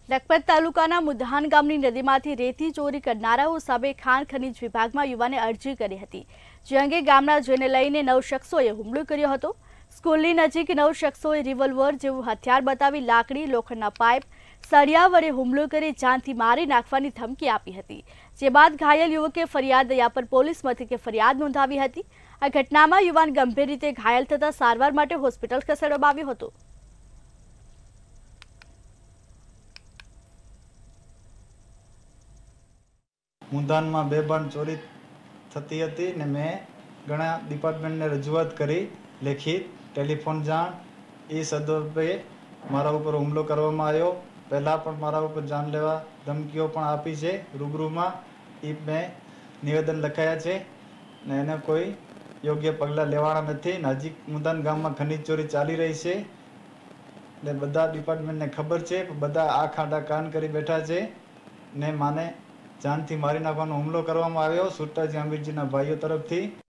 લખપત તાલુકાના મુધાન ગામની નદીમાંથી રેતી ચોરી કરનારાઓ સામે ખાણ ખનીજ વિભાગમાં યુવાને અરજી કરી હતી, જે અંગે ગામના જેને લઈને 9 શખ્સોએ હુમલો કર્યો હતો। સ્કૂલની નજીક 9 શખ્સોએ રિવોલ્વર જેવું હથિયાર બતાવી લાકડી, લોખંડના પાઇપ, સળિયા વડે હુમલો કરી જાનથી મારી નાખવાની ધમકી આપી હતી, જે બાદ ઘાયલ યુવકે ફરિયાદ દયાપર પોલીસ મથકે ફરિયાદ નોંધાવી હતી। આ ઘટનામાં યુવાન ગંભીર રીતે ઘાયલ થતા સારવાર માટે હોસ્પિટલ ખસેડવામાં આવ્યો હતો। मुदान में बेबान चोरी थती हती ने मैं घणा डिपार्टमेंट ने रजूआत करी, लेखित टेलिफोन जाण ए संदर्भे मारा उपर हुमलो करवामां आव्यो। पहला पण मारा उपर जानलेवा धमकीओ पण आपी छे। रूबरू में ए मैं निवेदन लखाया छे ने एने कोई योग्य पगला लेवाना नथी। हजी मुदान गाम में खनिज चोरी चाली रही छे ने बधा डिपार्टमेंट ने खबर छे, बधा आंख आડા કાન કરી બેઠા છે ને માને जानथी मारी नाखवानो हुमलो करवामां आव्यो छुट्टाजी आंबीरजीना भाईओ तरफथी।